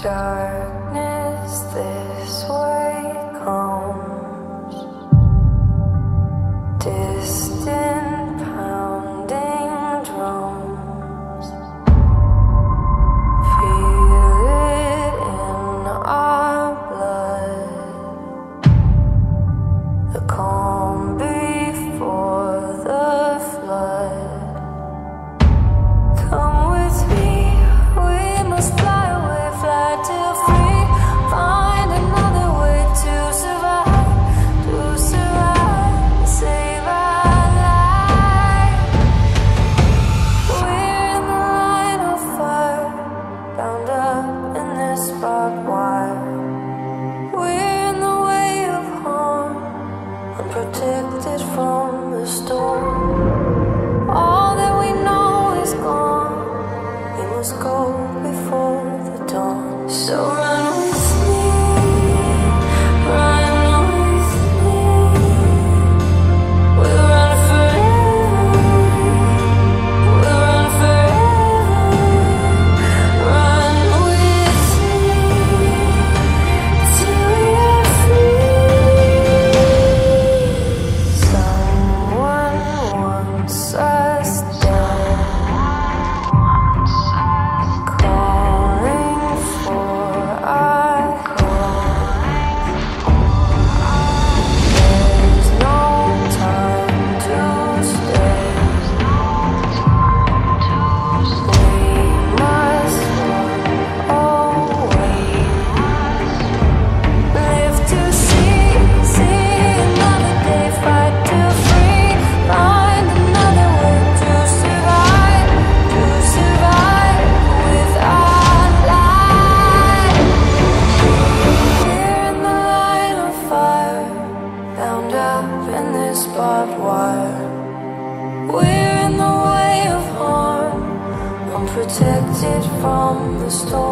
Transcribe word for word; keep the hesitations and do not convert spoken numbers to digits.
Darkness this way comes, distant pounding drums. Feel it in our blood, the calm before the flood. Come with me, we must fly away, fly till free. Find another way to survive, to survive, save our life. We're in the line of fire, bound up in this barbed wire. We're in the way of harm, unprotected from the storm. All that we know is gone, we must go before the dawn. So run with me, run with me. We'll run forever, we'll run forever. Run with me till we are free. Someone wants us dead, calling for our help. There's no time to stay. We must run away. Live to see, see another day, fight till free. Find another way to survive, to survive with our life. We're in the line of fire, bound up in this barbed wire. We're in the way of harm, unprotected from the storm.